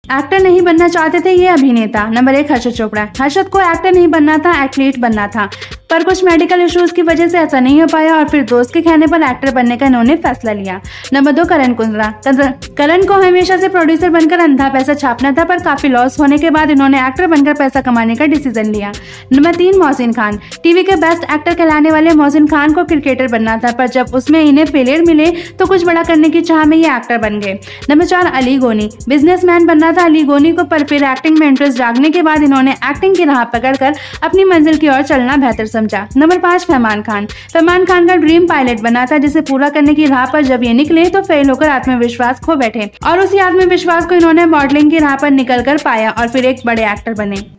Actor नहीं बनना चाहते थे ये अभिनेता। नंबर 1 हर्षद चोपड़ा। हर्षद को एक्टर नहीं बनना था, एथलीट बनना था, पर कुछ मेडिकल इश्यूज की वजह से ऐसा नहीं हो पाया और फिर दोस्त के कहने पर एक्टर बनने का इन्होंने फैसला लिया। नंबर 2 करण कुंद्रा। करण को हमेशा से प्रोड्यूसर बनकर अंधा पैसा छापना था, पर काफी लॉस होने के बाद इन्होंने एक्टर बनकर पैसा कमाने का डिसीजन लिया। नंबर 3 मोहसिन खान। टीवी के बेस्ट एक्टर कहलाने वाले मोहसिन खान को क्रिकेटर बनना था, पर जब उसमें इन्हें फेलियर मिले तो कुछ बड़ा करने की चाह में ये एक्टर बन गए। नंबर 4 अली गोनी। बिजनेसमैन बनना था अली गोनी को, पर फिर एक्टिंग में इंटरेस्ट जागने के बाद इन्होंने एक्टिंग की राह पकड़कर अपनी मंजिल की ओर चलना बेहतर समझा। नंबर 5 फरमान खान। फरमान खान का ड्रीम पायलट बना था, जिसे पूरा करने की राह पर जब ये निकले तो फेल होकर आत्मविश्वास खो बैठे और उसी आत्मविश्वास को इन्होंने मॉडलिंग की राह पर निकल कर पाया और फिर एक बड़े एक्टर बने।